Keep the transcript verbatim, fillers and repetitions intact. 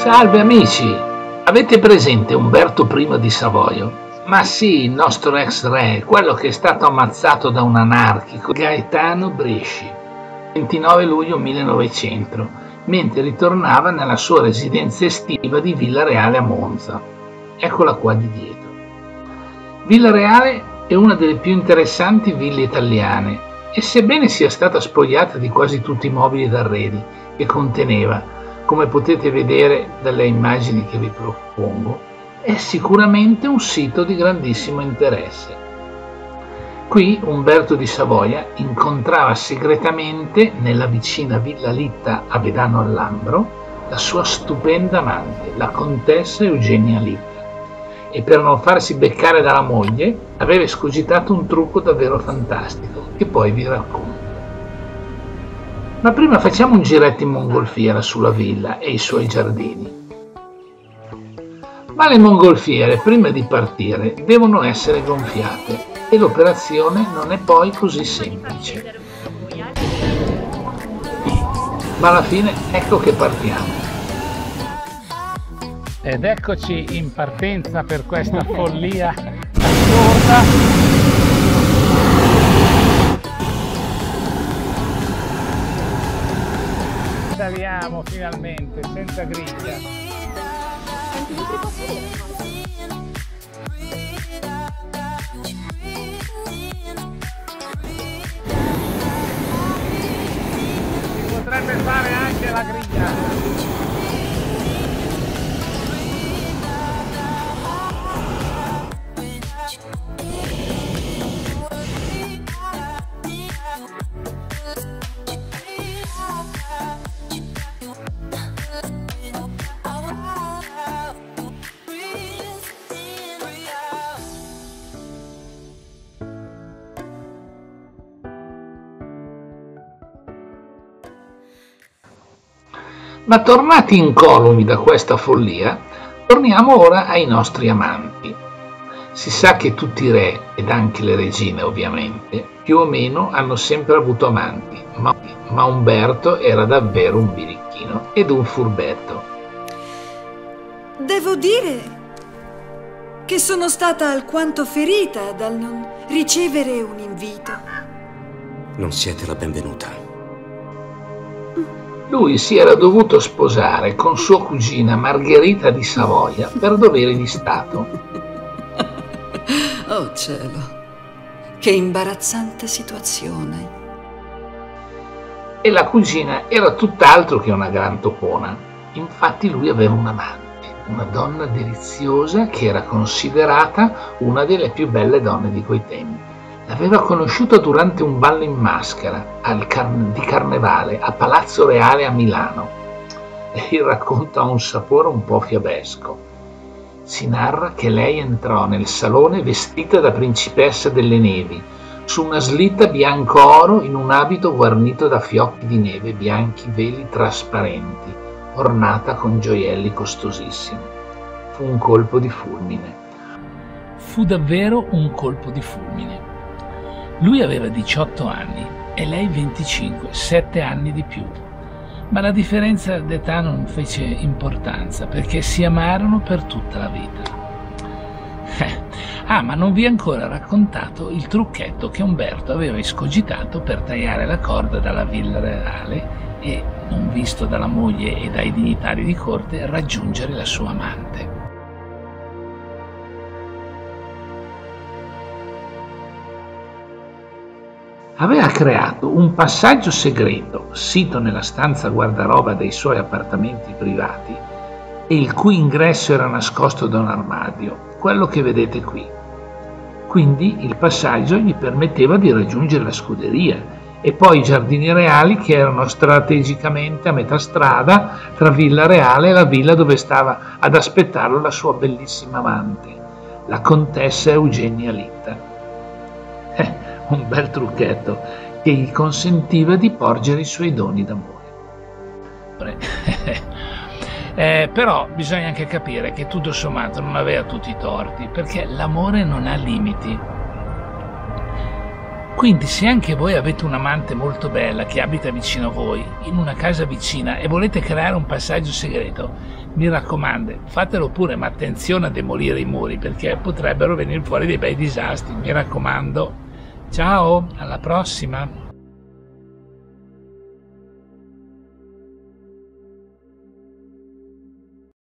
Salve amici! Avete presente Umberto primo di Savoia? Ma sì, il nostro ex re, quello che è stato ammazzato da un anarchico, Gaetano Bresci, ventinove luglio millenovecento, mentre ritornava nella sua residenza estiva di Villareale a Monza. Eccola qua di dietro. Villareale è una delle più interessanti ville italiane e sebbene sia stata spogliata di quasi tutti i mobili ed arredi che conteneva, come potete vedere dalle immagini che vi propongo, è sicuramente un sito di grandissimo interesse. Qui Umberto di Savoia incontrava segretamente nella vicina Villa Litta a Vedano al Lambro la sua stupenda amante, la contessa Eugenia Litta, e per non farsi beccare dalla moglie aveva escogitato un trucco davvero fantastico che poi vi racconto. Ma prima facciamo un giretto in mongolfiera sulla villa e i suoi giardini. Ma le mongolfiere, prima di partire, devono essere gonfiate e l'operazione non è poi così semplice. Ma alla fine ecco che partiamo. Ed eccoci in partenza per questa follia assurda. Saliamo finalmente senza griglia. Si potrebbe fare anche la griglia. Ma tornati incolumi da questa follia, torniamo ora ai nostri amanti. Si sa che tutti i re, ed anche le regine ovviamente, più o meno hanno sempre avuto amanti, ma, ma Umberto era davvero un birichino ed un furbetto. Devo dire che sono stata alquanto ferita dal non ricevere un invito. Non siete la benvenuta. Lui si era dovuto sposare con sua cugina Margherita di Savoia per doveri di Stato. Oh cielo, che imbarazzante situazione. E la cugina era tutt'altro che una gran topona. Infatti lui aveva un amante, una donna deliziosa che era considerata una delle più belle donne di quei tempi. L'aveva conosciuta durante un ballo in maschera al car- di Carnevale a Palazzo Reale a Milano. E il racconto ha un sapore un po' fiabesco. Si narra che lei entrò nel salone vestita da principessa delle nevi, su una slitta bianco-oro in un abito guarnito da fiocchi di neve, bianchi veli trasparenti, ornata con gioielli costosissimi. Fu un colpo di fulmine. Fu davvero un colpo di fulmine. Lui aveva diciotto anni e lei venticinque, sette anni di più. Ma la differenza d'età non fece importanza perché si amarono per tutta la vita. Ah, ma non vi ho ancora raccontato il trucchetto che Umberto aveva escogitato per tagliare la corda dalla Villa Reale e, non visto dalla moglie e dai dignitari di corte, raggiungere la sua amante. Aveva creato un passaggio segreto, sito nella stanza guardaroba dei suoi appartamenti privati, e il cui ingresso era nascosto da un armadio, quello che vedete qui. Quindi il passaggio gli permetteva di raggiungere la scuderia e poi i giardini reali che erano strategicamente a metà strada tra Villa Reale e la villa dove stava ad aspettarlo la sua bellissima amante, la contessa Eugenia Litta. Eh, un bel trucchetto che gli consentiva di porgere i suoi doni d'amore. eh, però bisogna anche capire che tutto sommato non aveva tutti i torti, perché l'amore non ha limiti. Quindi se anche voi avete un'amante molto bella che abita vicino a voi, in una casa vicina, e volete creare un passaggio segreto, Mi raccomando, fatelo pure, ma attenzione a demolire i muri, perché potrebbero venire fuori dei bei disastri, mi raccomando. Ciao, alla prossima!